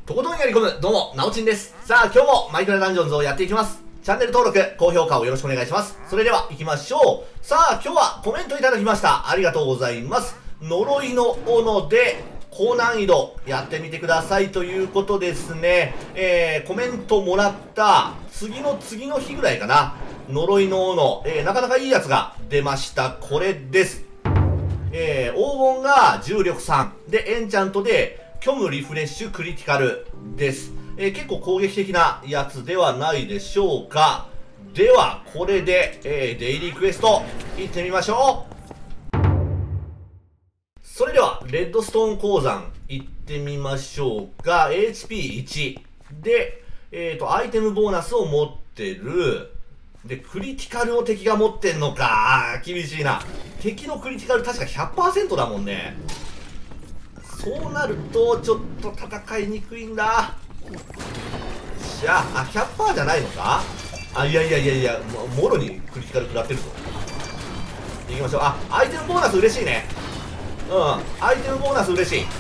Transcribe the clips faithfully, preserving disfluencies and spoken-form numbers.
とことんやり込む、どうも、なおちんです。さあ、今日もマイクラダンジョンズをやっていきます。チャンネル登録、高評価をよろしくお願いします。それでは、行きましょう。さあ、今日はコメントいただきました。ありがとうございます。呪いの斧で、高難易度やってみてくださいということですね。えー、コメントもらった次の次の日ぐらいかな。呪いの斧、えー、なかなかいいやつが出ました。これです。えー、黄金が重力さん。で、エンチャントで、虚無リフレッシュクリティカルです。えー、結構攻撃的なやつではないでしょうか。では、これで、えー、デイリークエスト行ってみましょう。それでは、レッドストーン鉱山行ってみましょうか。エイチピーいち で、えっと、アイテムボーナスを持ってる。で、クリティカルを敵が持ってんのか。厳しいな。敵のクリティカル確か ひゃくパーセント だもんね。そうなると、ちょっと戦いにくいんだ。じゃあ、あ、ひゃくパーセント じゃないのか。あ、いやいやいやいや、も、もろにクリティカル食らってるぞ。行きましょう。あ、アイテムボーナス嬉しいね。うん、アイテムボーナス嬉しい。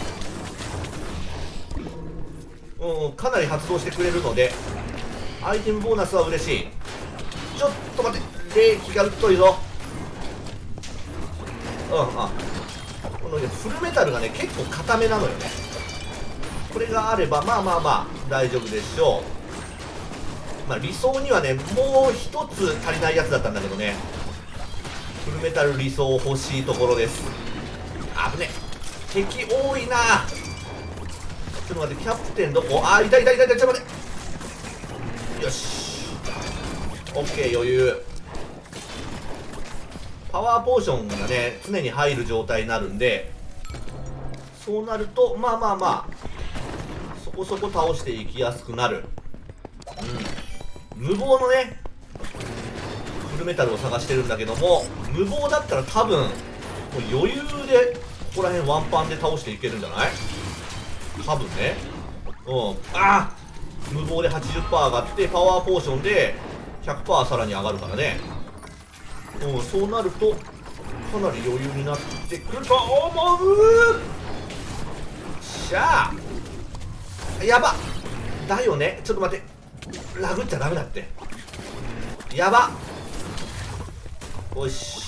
うん、かなり発動してくれるので、アイテムボーナスは嬉しい。ちょっと待って、霊気がうっといぞ。うん、あ、このね、フルメタルがね、結構固めなのよね。これがあれば、まあまあまあ、大丈夫でしょう。まあ、理想にはね、もう一つ足りないやつだったんだけどね。フルメタル理想欲しいところです。危ねえ、敵多いな。ちょっと待って、キャプテンどこ。あー、いたいたいたいた、ちょっと待って。よし、オッケー、余裕。パワーポーションがね、常に入る状態になるんで、そうなると、まあまあまあ、そこそこ倒していきやすくなる。うん。無謀のね、フルメタルを探してるんだけども、無謀だったら多分、もう余裕で、ここら辺ワンパンで倒していけるんじゃない？多分ね。うん。ああ、無謀で はちじゅっパーセント 上がって、パワーポーションで ひゃくパーセント さらに上がるからね。うん、そうなると、かなり余裕になってくると思う。しゃあ。やば。だよね。ちょっと待って。ラグっちゃダメだって。やば。よし。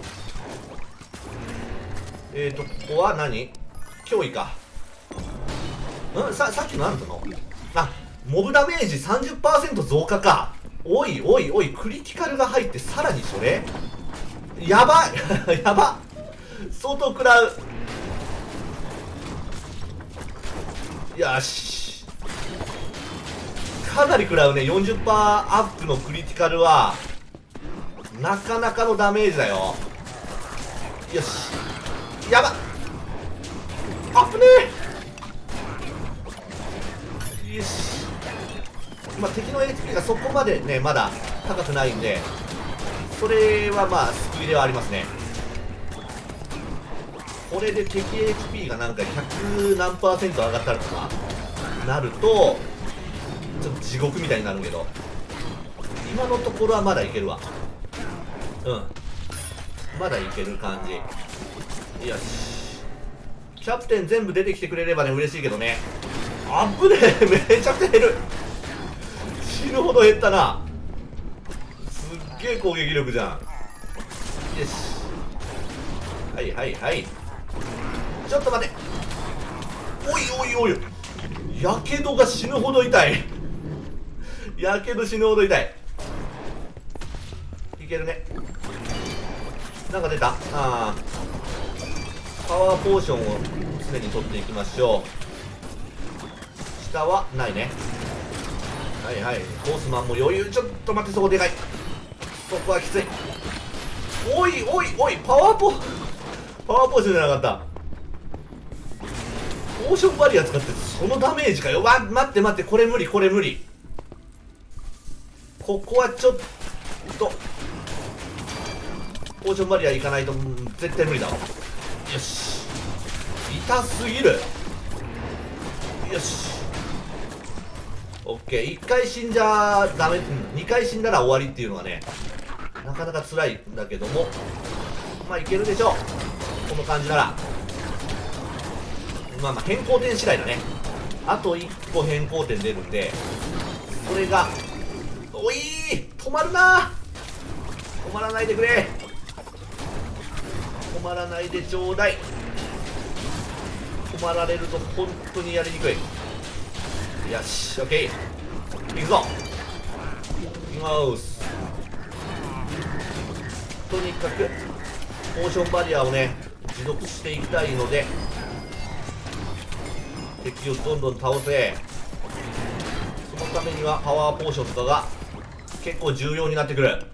えーと、ここは何？脅威か。んさ、さっきのなんていうの？あ、モブダメージ さんじゅっパーセント 増加か。おいおいおい、クリティカルが入ってさらにそれやばいやば、相当食らう。よし、かなり食らうね。 よんじゅっパーセント アップのクリティカルはなかなかのダメージだよ。よし、やばっ、あぶねえ。よし、まあ、敵の エイチピー がそこまでね、まだ高くないんで、それはまあ救いではありますね。これで敵 エイチピー がなんかひゃく何パーセント上がったらとかなると、ちょっと地獄みたいになるけど、今のところはまだいけるわ。うん、まだいける感じ。よし、キャプテン全部出てきてくれればね、嬉しいけどね。あっぶねえ、めちゃくちゃ減る。死ぬほど減ったな。すっげえ攻撃力じゃん。よし、はいはいはい。ちょっと待て。おいおいおい、やけどが死ぬほど痛いやけど死ぬほど痛い。いけるね。なんか出た。ああ、パワーポーションを常に取っていきましょう。下はないね。はいはい、コースマンも余裕。ちょっと待って、そこでかい。そこはきつい。おいおいおい、パワーポパワーポーションじゃなかった。ポーションバリア使ってそのダメージかよ。わ、待って待って、これ無理、これ無理。ここはちょっとポーションバリアいかないと絶対無理だわ。よし、痛すぎる。よし、オッケー。いっかい死んじゃダメ、うん、にかい死んだら終わりっていうのはね、なかなか辛いんだけども、まあいけるでしょう、この感じなら。まあまあ変更点次第だね。 あといっこ変更点出るんで、それがおいー止まるなー、止まらないでくれ、止まらないでちょうだい。止まられると本当にやりにくい。よし、オッケー、いくぞ、いきます。とにかくポーションバリアをね持続していきたいので、敵をどんどん倒せ。そのためにはパワーポーションとかが結構重要になってくる。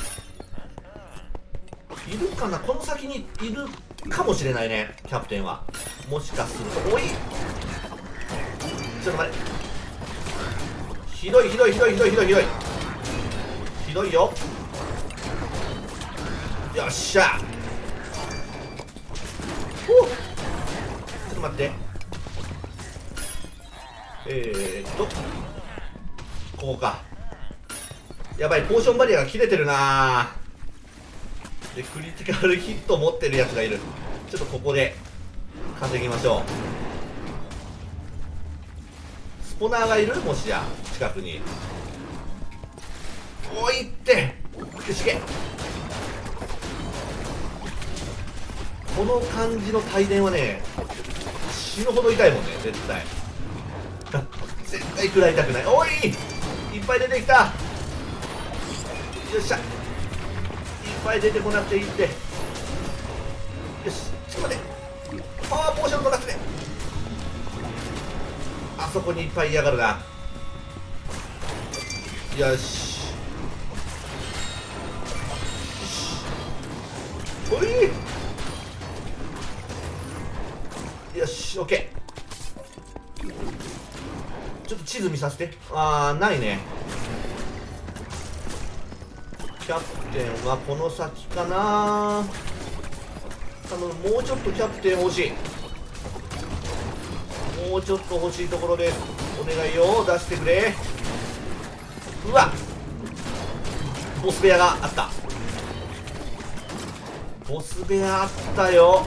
いるかな、この先にいるかもしれないね、キャプテンは。もしかすると、おいちょっと待って、ひどいひどいひどいひどいひどいひどいひどいよ。よっしゃ、おっちょっと待って、えーっとここか。やばい、ポーションバリアが切れてるなー。でクリティカルヒット持ってるやつがいる。ちょっとここで稼ぎましょう。スポナーがいる、もしや近くに。おいって、よしけ。この感じの帯電はね死ぬほど痛いもんね、絶対絶対食らいたくない。おいいっぱい出てきた。よっしゃ、いっぱい出てこなくていいって。よし、ちょっと待って、パワーポーション取らせて。あそこにいっぱいいやがるな。よしおい、よし、オッケー。ちょっと地図見させて。あー、ないね。キャプテンはこの先かな。多分もうちょっとキャプテン欲しい。もうちょっと欲しいところです。お願いよ、出してくれ。うわ、ボス部屋があった。ボス部屋あったよ。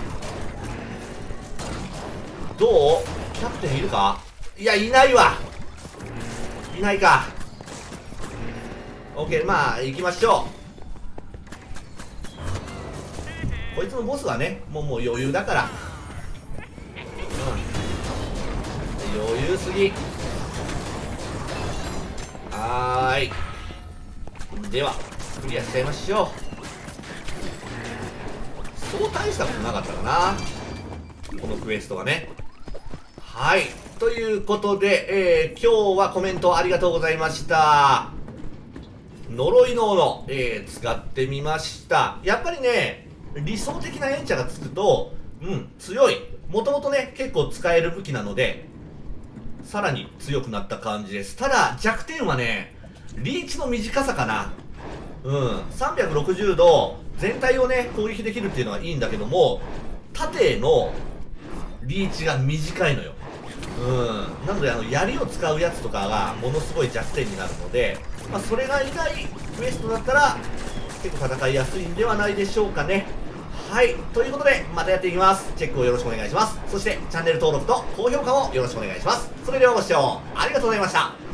どう、キャプテンいるか。いや、いないわ、いないか。オッケー、まあ行きましょう。こいつのボスはねもうもう余裕だから、うん、余裕すぎ。はーい、ではクリアしちゃいましょう。そう大したことなかったかな、このクエストがね。はい、ということで、えー、今日はコメントありがとうございました。呪いの斧、えー、使ってみました。やっぱりね理想的なエンチャがつくと、うん、強い。もともとね結構使える武器なのでさらに強くなった感じです。ただ弱点はねリーチの短さかな。うん、さんびゃくろくじゅうど全体をね攻撃できるっていうのはいいんだけども、縦のリーチが短いのよ。うん、なのであの槍を使うやつとかがものすごい弱点になるので、まあ、それがいないクエストだったら結構戦いやすいんではないでしょうかね。はい、ということでまたやっていきます。チェックをよろしくお願いします。そしてチャンネル登録と高評価もよろしくお願いします。それではご視聴ありがとうございました。